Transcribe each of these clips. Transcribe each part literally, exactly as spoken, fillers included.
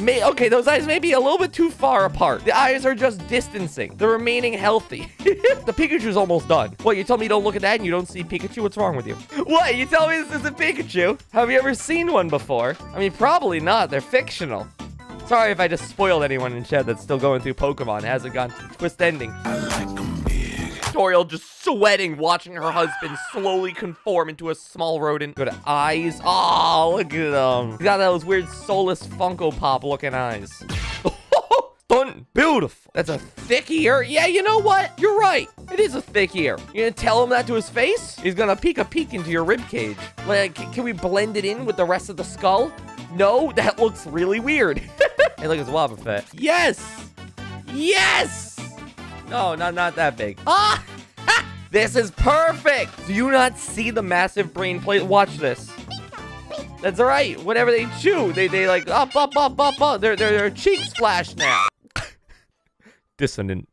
May okay, those eyes may be a little bit too far apart. The eyes are just distancing. They're remaining healthy. The Pikachu's almost done. What, you tell me you don't look at that and you don't see Pikachu? What's wrong with you? What, you tell me this isn't Pikachu? Have you ever seen one before? I mean, probably not. They're fictional. Sorry if I just spoiled anyone in chat that's still going through Pokemon. It hasn't gone to the twist ending. I like them big. Toriel just sweating, watching her husband slowly conform into a small rodent. Good eyes. Oh, look at them. He's got those weird soulless Funko Pop looking eyes. Stunning. Beautiful. That's a thick ear. Yeah, you know what? You're right. It is a thick ear. You gonna tell him that to his face? He's gonna peek a peek into your rib cage. Like, can we blend it in with the rest of the skull? No, that looks really weird. Hey, look, it's Wobbuffet. Yes! Yes! No, not, not that big. Ah! Ha! This is perfect! Do you not see the massive brain plate? Watch this. That's right. Whenever they chew, they, they like, up, up, up, up, up. Their, their, their cheeks flash now. Dissonant.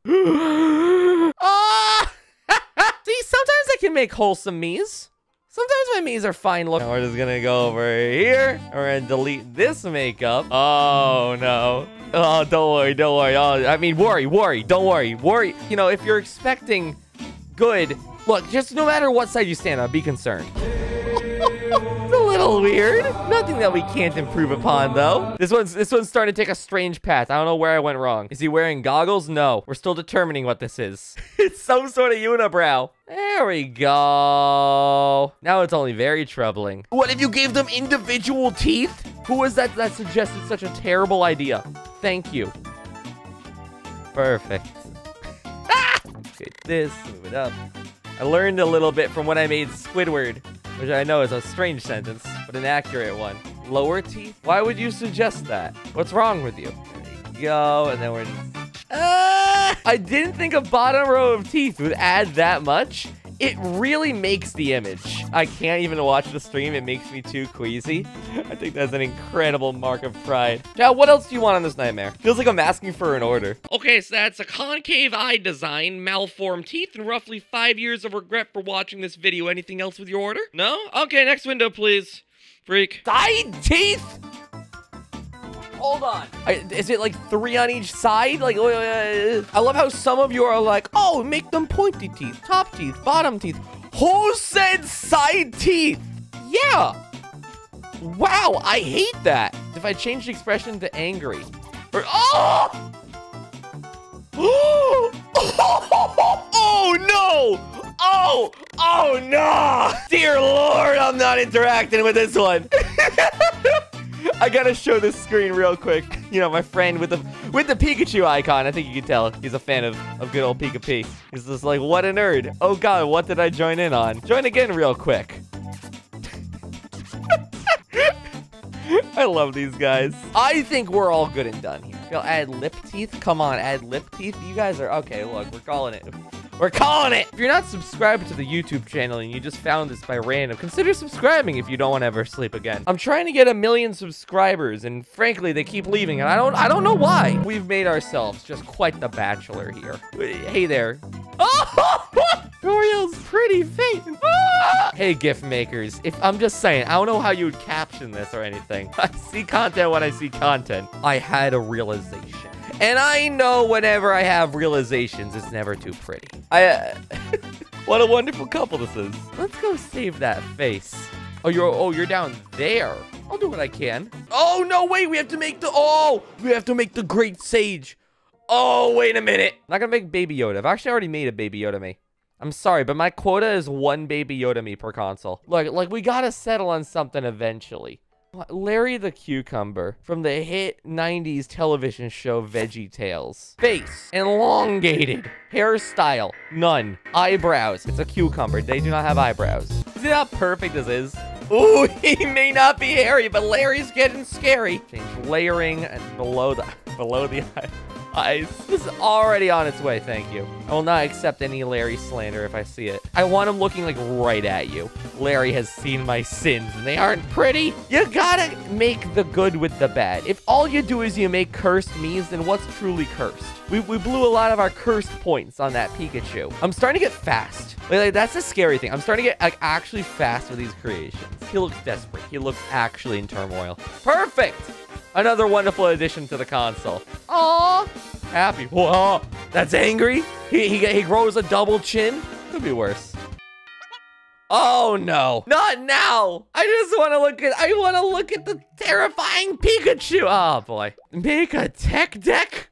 Ah! See, sometimes I can make wholesome me's. Sometimes my me's are fine looking. We're just gonna go over here. We're gonna delete this makeup. Oh, no. Oh, don't worry, don't worry. Oh, I mean, worry, worry. Don't worry, worry. You know, if you're expecting good, look, just no matter what side you stand on, be concerned. It's a little weird. Nothing that we can't improve upon, though. This one's this one's starting to take a strange path. I don't know where I went wrong. Is he wearing goggles? No. We're still determining what this is. It's some sort of unibrow. There we go. Now it's only very troubling. What if you gave them individual teeth? Who was that that suggested such a terrible idea? Thank you. Perfect. Get this, move it up. I learned a little bit from when I made Squidward, which I know is a strange sentence, but an accurate one. Lower teeth? Why would you suggest that? What's wrong with you? There you go, and then we're just... Ah! I didn't think a bottom row of teeth would add that much. It really makes the image. I can't even watch the stream. It makes me too queasy. I think that's an incredible mark of pride. Now, what else do you want on this nightmare? Feels like I'm asking for an order. Okay, so that's a concave eye design, malformed teeth, and roughly five years of regret for watching this video. Anything else with your order? No? Okay, next window, please. Freak. Side teeth? Hold on. I, is it like three on each side? Like, uh, I love how some of you are like, oh, make them pointy teeth, top teeth, bottom teeth. Who said side teeth? Yeah. Wow, I hate that. If I change the expression to angry. Or, oh! Oh, no! Oh! Oh, no! Dear Lord, I'm not interacting with this one. I gotta show this screen real quick. You know, my friend with the with the Pikachu icon. I think you can tell he's a fan of, of good old Pika P. He's just like, what a nerd. Oh god, what did I join in on? Join again real quick. I love these guys. I think we're all good and done here. You'll add lip teeth? Come on, add lip teeth? You guys are... Okay, look, we're calling it. We're calling it! If you're not subscribed to the YouTube channel and you just found this by random, consider subscribing if you don't want to ever sleep again. I'm trying to get a million subscribers, and frankly, they keep leaving, and I don't I don't know why. We've made ourselves just quite the bachelor here. Hey there. Oh! Toriel's pretty face. Ah! Hey, gift makers. If I'm just saying, I don't know how you would caption this or anything. I see content when I see content. I had a realization. And I know whenever I have realizations, it's never too pretty. I, uh, what a wonderful couple this is. Let's go save that face. Oh, you're, oh, you're down there. I'll do what I can. Oh, no, wait, we have to make the, oh, we have to make the Great Sage. Oh, wait a minute. I'm not gonna make Baby Yoda. I've actually already made a Baby Yoda me. I'm sorry, but my quota is one Baby Yoda me per console. Look, like, we gotta settle on something eventually. Larry the Cucumber from the hit nineties television show VeggieTales. Face, elongated. Hairstyle, none. Eyebrows, it's a cucumber. They do not have eyebrows. See how perfect this is? Ooh, he may not be hairy, but Larry's getting scary. Change layering and below the below the eye. Eyes. This is already on its way, thank you. I will not accept any Larry slander if I see it. I want him looking like right at you. Larry has seen my sins and they aren't pretty. You gotta make the good with the bad. If all you do is you make cursed memes, then what's truly cursed? We, we blew a lot of our cursed points on that Pikachu. I'm starting to get fast. Like, like, that's the scary thing. I'm starting to get like actually fast with these creations. He looks desperate. He looks actually in turmoil. Perfect. Another wonderful addition to the console. Aww. Happy. Whoa, that's angry. He, he, he grows a double chin. Could be worse. Oh no, not now. I just want to look at, I want to look at the terrifying Pikachu. Oh boy. Make a tech deck?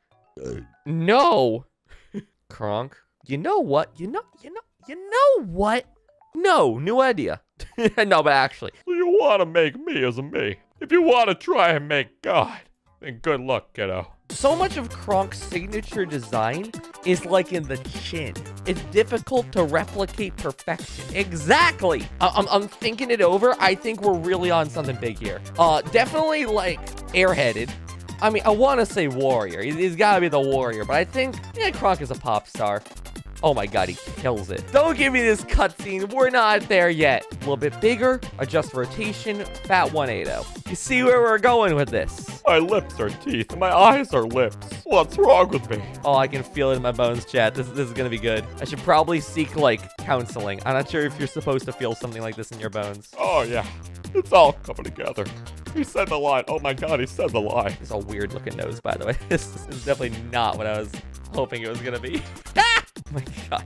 No. Kronk. You know what? You know, you know, you know what? No, new idea. No, but actually. You want to make me as a me. If you want to try and make God, then good luck, kiddo. So much of Kronk's signature design is like in the chin. It's difficult to replicate perfection. Exactly. I I'm, I'm thinking it over. I think we're really on something big here. Uh, definitely like airheaded. I mean, I want to say warrior. He's, he's got to be the warrior, but I think, yeah, Kronk is a pop star. Oh my god, he kills it. Don't give me this cutscene. We're not there yet. A little bit bigger, adjust rotation, fat one eighty. You see where we're going with this? My lips are teeth, and my eyes are lips. What's wrong with me? Oh, I can feel it in my bones, chat. This, this is gonna be good. I should probably seek, like, counseling. I'm not sure if you're supposed to feel something like this in your bones. Oh, yeah. It's all coming together. He said the line. Oh my god, he said the line. It's a weird looking nose, by the way. This is definitely not what I was hoping it was gonna be. Ah! Oh my god.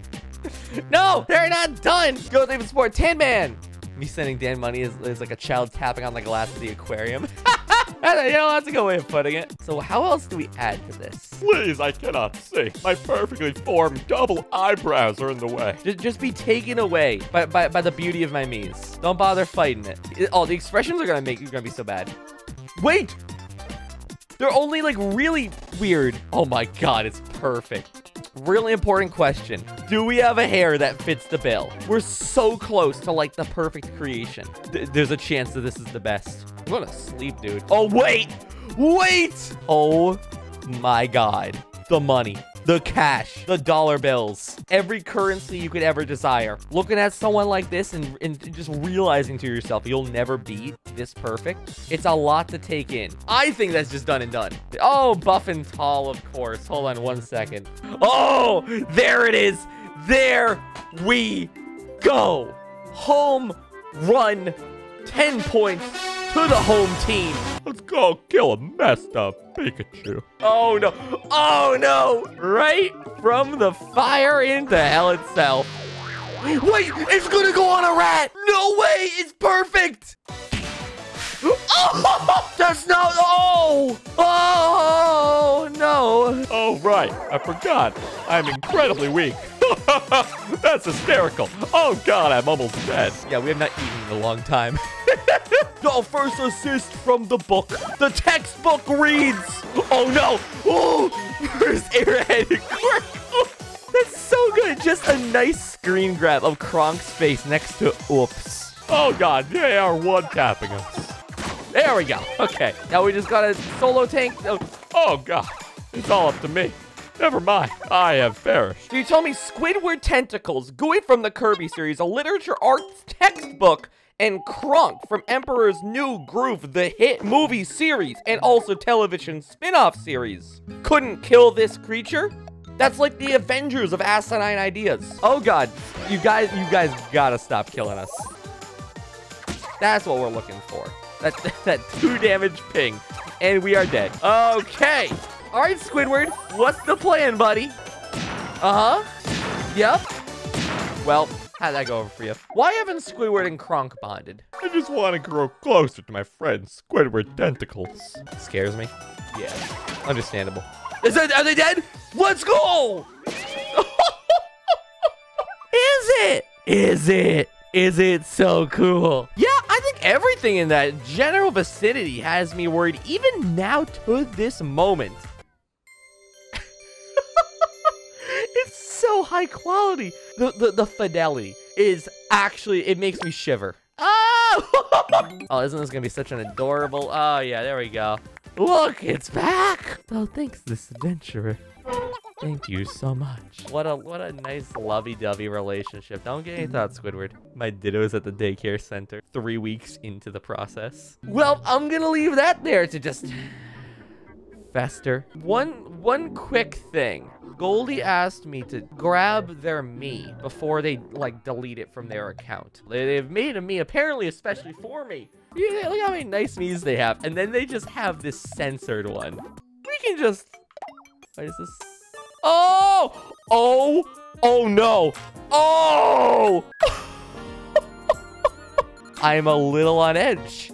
No, they're not done. Go David Sport, Tin Man. Me sending Dan money is, is like a child tapping on the glass of the aquarium. You know, that's a good way of putting it. So how else do we add to this? Please, I cannot see. My perfectly formed double eyebrows are in the way. Just, just be taken away by, by, by the beauty of my Mies. Don't bother fighting it. it. Oh, the expressions are gonna make you gonna be so bad. Wait! They're only like really weird. Oh my god, it's perfect. Really important question. Do we have a hair that fits the bill? We're so close to like the perfect creation. Th there's a chance that this is the best. I'm gonna sleep, dude. Oh, wait. Wait. Oh my god. The money. The cash. The dollar bills. Every currency you could ever desire. Looking at someone like this and, and just realizing to yourself you'll never be this perfect. It's a lot to take in. I think that's just done and done. Oh, buff and tall, of course. Hold on one second. Oh, there it is. There we go. Home run. ten points to the home team. Let's go kill a messed up Pikachu. Oh no. Oh no. Right from the fire into hell itself. Wait, it's gonna go on a rat. No way. It's perfect. Oh, that's not. Oh. Oh no. Oh, right. I forgot. I'm incredibly weak. That's hysterical. Oh god, I'm almost dead. Yeah, we have not eaten in a long time. The first assist from the book. The textbook reads. Oh no. Oh, first airhead. Oh, that's so good. Just a nice screen grab of Kronk's face next to oops. Oh god, they are one tapping us. There we go. Okay, now we just got a solo tank. Oh, oh god, it's all up to me. Never mind, I have perished. So you told me Squidward Tentacles, Gooey from the Kirby series, a literature arts textbook, and Kronk from Emperor's New Groove, the hit movie series, and also television spin-off series. Couldn't kill this creature? That's like the Avengers of asinine ideas. Oh god, you guys, you guys gotta stop killing us. That's what we're looking for. That, that two damage ping, and we are dead. Okay. All right, Squidward, what's the plan, buddy? Uh-huh. Yep. Well, how'd that go over for you? Why haven't Squidward and Kronk bonded? I just want to grow closer to my friend Squidward Tentacles. Scares me. Yeah, understandable. Is that, are they dead? Let's go! Is it? Is it? Is it so cool? Yeah, I think everything in that general vicinity has me worried, even now to this moment. It's so high quality. The, the, the fidelity is actually, it makes me shiver. Oh! Oh, isn't this gonna be such an adorable, oh yeah, there we go. Look, it's back. Oh, thanks, this adventurer. Thank you so much. What a what a nice lovey-dovey relationship. Don't get any thoughts, Squidward. My Ditto's at the daycare center. Three weeks into the process. Well, I'm gonna leave that there to just fester. One one quick thing. Goldie asked me to grab their me before they like delete it from their account. They, they've made a me apparently especially for me. Yeah, look how many nice Miis they have. And then they just have this censored one. We can just... What is this? Oh! Oh! Oh, no. Oh! I'm a little on edge.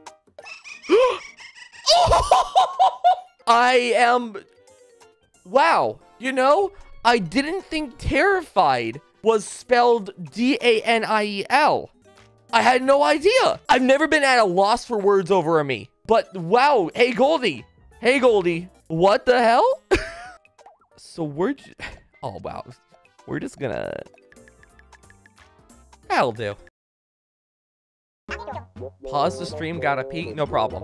I am... Wow. You know, I didn't think terrified was spelled D A N I E L. I had no idea. I've never been at a loss for words over a me. But wow. Hey, Goldie. Hey, Goldie. What the hell? So we're... J oh, wow. We're just gonna... That'll do. Pause the stream. Gotta pee. No problem.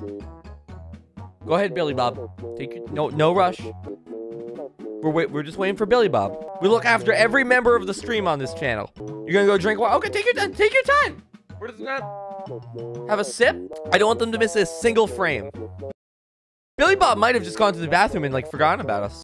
Go ahead, Billy Bob. Take your... No, no rush. We're wait. We're just waiting for Billy Bob. We look after every member of the stream on this channel. You're gonna go drink water. Okay, take your time. Take your time. We're just gonna have a sip. I don't want them to miss a single frame. Billy Bob might have just gone to the bathroom and like forgotten about us.